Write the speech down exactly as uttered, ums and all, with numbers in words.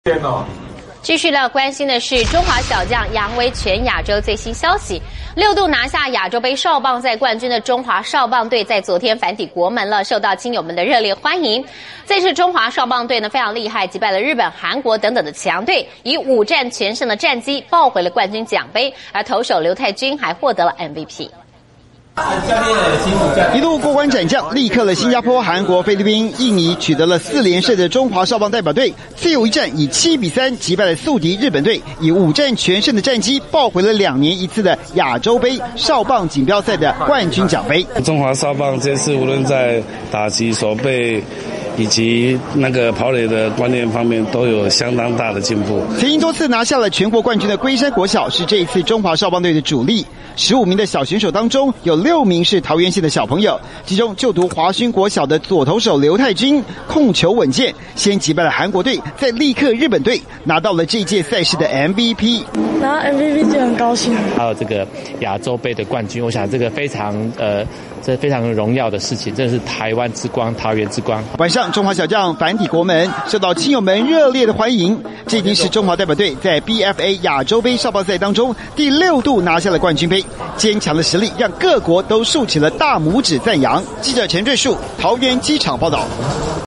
继续要关心的是中华小将扬威全亚洲最新消息，六度拿下亚洲杯少棒赛冠军的中华少棒队在昨天返抵国门了，受到亲友们的热烈欢迎。这次中华少棒队呢非常厉害，击败了日本、韩国等等的强队，以五战全胜的战绩抱回了冠军奖杯，而投手刘泰钧还获得了 M V P。 一路过关斩将，力克了新加坡、韩国、菲律宾、印尼，取得了四连胜的中华少棒代表队，最后一战以七比三击败了宿敌日本队，以五战全胜的战绩抱回了两年一次的亚洲杯少棒锦标赛的冠军奖杯。 中华少棒这次无论在打击、守备以及那个跑垒的观念方面都有相当大的进步。 曾经多次拿下了全国冠军的龟山国小是这一次中华少棒队的主力。十五名的小选手当中，有六名是桃园县的小朋友，其中就读华勋国小的左投手刘泰钧控球稳健，先击败了韩国队，再力克日本队，拿到了这届赛事的 M V P。 拿 M V P 就很高兴。 还有这个亚洲杯的冠军，我想这个非常呃，这非常荣耀的事情，这是台湾之光，桃园之光。 晚上，中华小将返抵国门，受到亲友们热烈的欢迎。这已经是中华代表队在 B F A 亚洲杯少棒赛当中第六度拿下了冠军杯。坚强的实力让各国都竖起了大拇指赞扬。记者陈瑞树，桃园机场报道。